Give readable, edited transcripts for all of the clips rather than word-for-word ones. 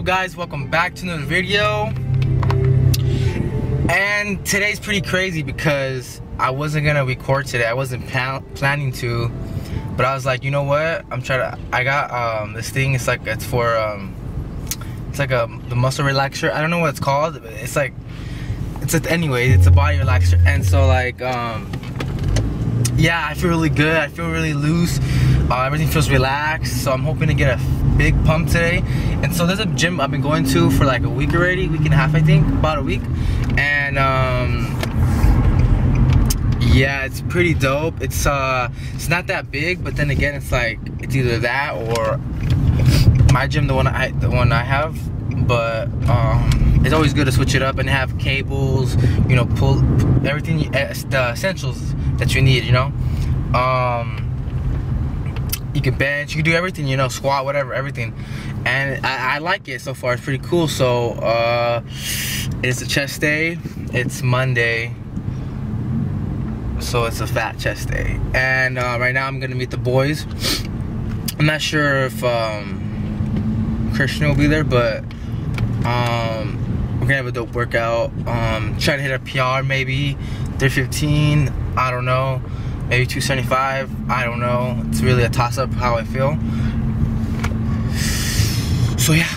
guys, welcome back to another video. And today's pretty crazy because I wasn't gonna record today. I wasn't planning to, but I was like, you know what, I got this thing. It's like, it's for the muscle relaxer. I don't know what it's called. It's like, anyway, it's a body relaxer. And so like yeah, I feel really good. I feel really loose. Everything feels relaxed. So I'm hoping to get a big pump today. And so there's a gym I've been going to for like a week already, week and a half, I think, about a week. And yeah, it's pretty dope. It's not that big, but then again, it's like, it's either that or my gym, the one I have. But it's always good to switch it up and have cables, you know, pull everything, the essentials that you need, you know. You can bench, you can do everything, you know, squat, whatever, everything. And I like it so far. It's pretty cool. So it's a chest day. It's Monday, so it's a fat chest day. And right now I'm gonna meet the boys. I'm not sure if Christian will be there, but we're gonna have a dope workout. Try to hit a PR, maybe 315, I don't know, maybe 275, I don't know. It's really a toss-up how I feel. So yeah.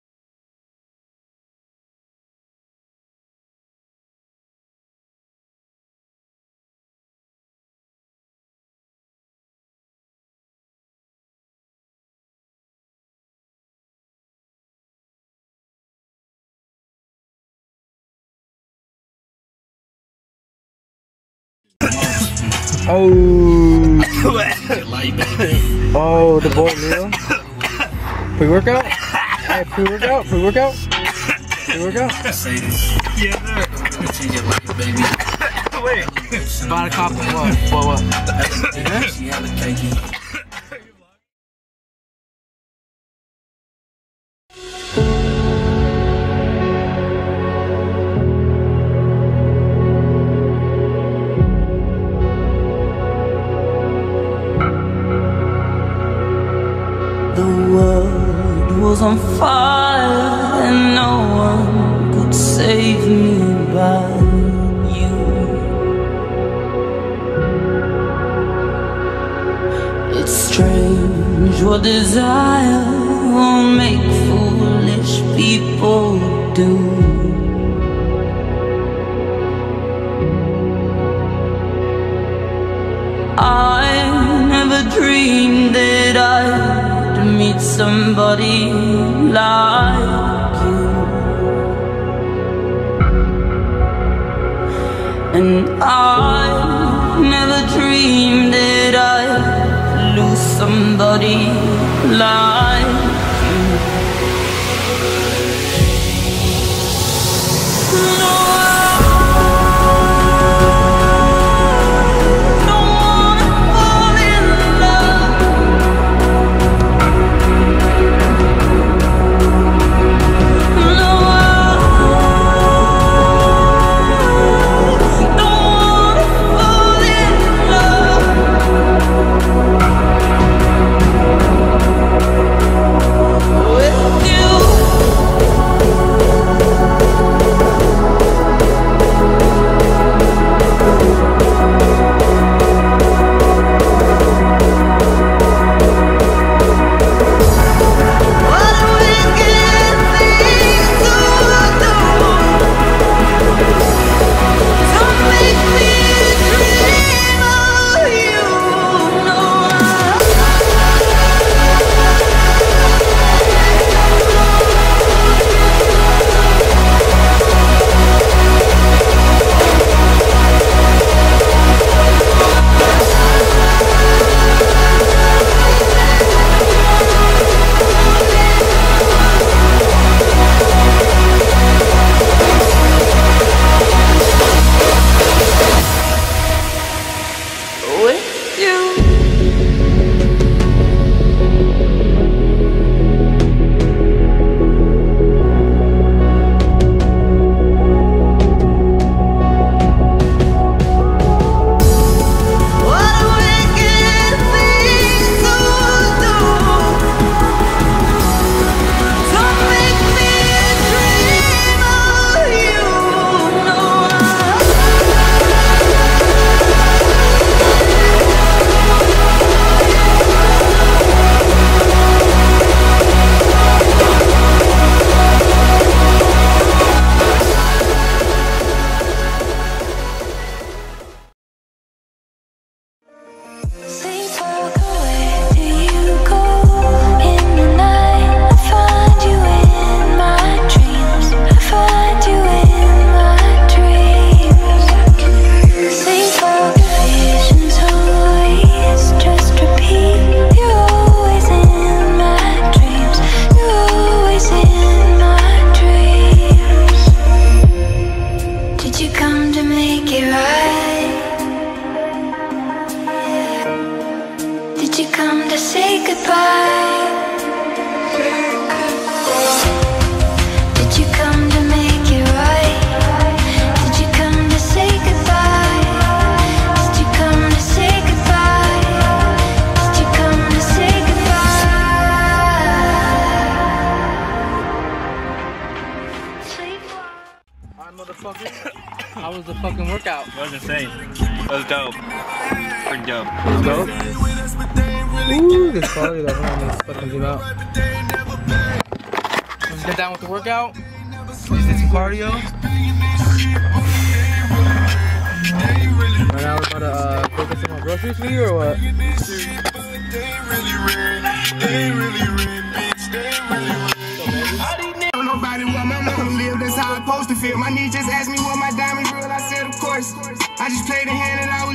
Oh, oh, the boy Leo. Pre-workout? Hey, pre-workout? Pre-workout? Pre-workout? Yeah, wait. About a cop. What? The world was on fire and no one could save me but you. It's strange what desire will make foolish people do. I never dreamed that I'd meet somebody like you. And I never dreamed that I'd lose somebody like you. No. That was dope. Pretty dope. Dope. Ooh, this quality though. Hold on, let's fucking zoom out. Let's get down with the workout. Just did some cardio. Right now we're about to go get some more groceries for you or what? Nobody want my mama live, that's how I'm supposed to feel. My niece just asked me what my diamonds real, I said of course. I just played the hand and I